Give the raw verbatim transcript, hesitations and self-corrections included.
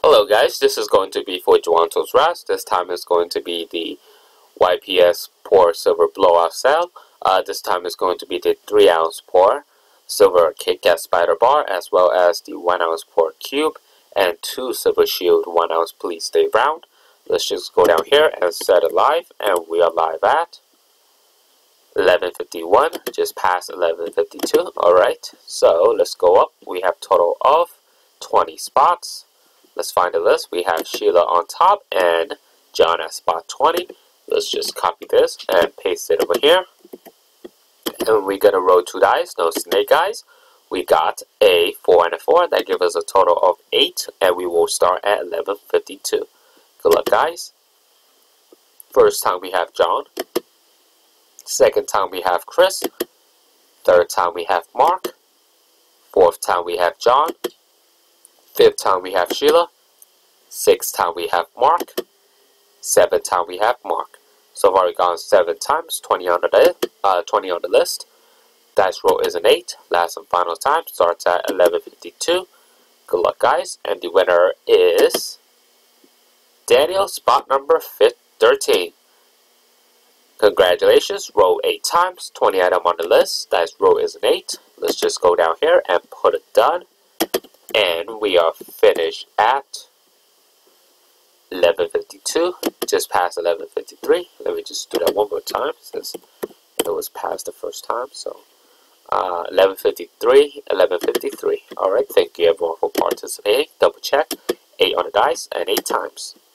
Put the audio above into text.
Hello guys, this is going to be for Juanto's Raz. This time is going to be the Y P S Pour Silver Blowout Cell. Uh, this time is going to be the three ounce Pour Silver Kit Kat Spider Bar, as well as the one ounce Pour Cube and two Silver Shield one ounce Please Stay Round. Let's just go down here and set it live, and we are live at eleven fifty-one, just past eleven fifty-two. Alright, so let's go up. We have total of twenty spots. Let's find the list. We have Sheila on top and John at spot twenty. Let's just copy this and paste it over here. And we're going to roll two dice, no snake eyes. We got a four and a four. That gives us a total of eight. And we will start at eleven fifty-two. Good luck, guys. First time we have John. Second time we have Chris. Third time we have Mark. Fourth time we have John. Fifth time we have Sheila. Sixth time we have Mark. Seventh time we have Mark. So far we've gone seven times, twenty on the uh, twenty on the list. Dice roll is an eight. Last and final time starts at eleven fifty-two. Good luck, guys. And the winner is Daniel, spot number thirteen. Congratulations. Roll eight times, twenty item on the list. Dice roll is an eight. Let's just go down here and put it done. And we are finished at eleven fifty-two, just past eleven fifty-three. Let me just do that one more time since it was past the first time. So uh, eleven fifty-three, eleven fifty-three. Alright, thank you everyone for participating. Double check, eight on the dice and eight times.